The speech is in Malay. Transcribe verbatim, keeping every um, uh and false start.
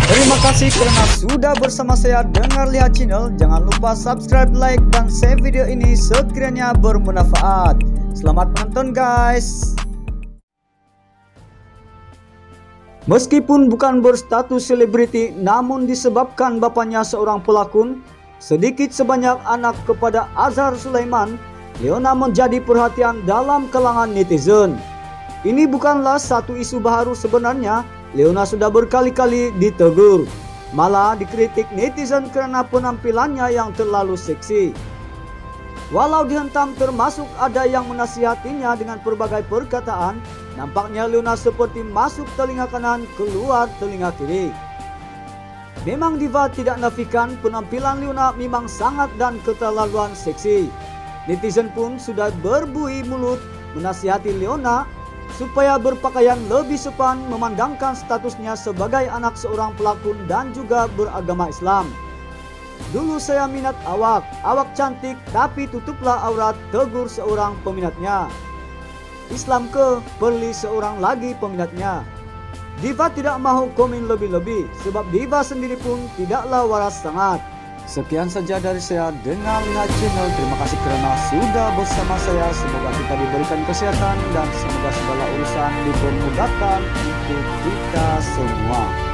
Terima kasih karena sudah bersama saya Dengar Lihat Channel. Jangan lupa subscribe, like, dan share video ini sekiranya bermanfaat. Selamat menonton guys. Meskipun bukan berstatus selebriti, namun disebabkan bapaknya seorang pelakon, sedikit sebanyak anak kepada Azhar Sulaiman, Leona menjadi perhatian dalam kalangan netizen. Ini bukanlah satu isu baru sebenarnya. Leona sudah berkali-kali ditegur, malah dikritik netizen karena penampilannya yang terlalu seksi. Walau dihentam termasuk ada yang menasihatinya dengan berbagai perkataan, nampaknya Leona seperti masuk telinga kanan keluar telinga kiri. Memang diva tidak nafikan penampilan Leona memang sangat dan keterlaluan seksi. Netizen pun sudah berbui mulut menasihati Leona supaya berpakaian lebih sopan, memandangkan statusnya sebagai anak seorang pelakon dan juga beragama Islam. Dulu saya minat awak, awak cantik tapi tutuplah aurat, tegur seorang peminatnya. Islam ke, perli seorang lagi peminatnya. Diva tidak mahu komen lebih-lebih sebab Diva sendiri pun tidaklah waras sangat. Sekian saja dari saya Dengar Lihat Channel. Terima kasih karena sudah bersama saya. Semoga kita diberikan kesehatan dan semoga segala urusan dipermudahkan untuk kita semua.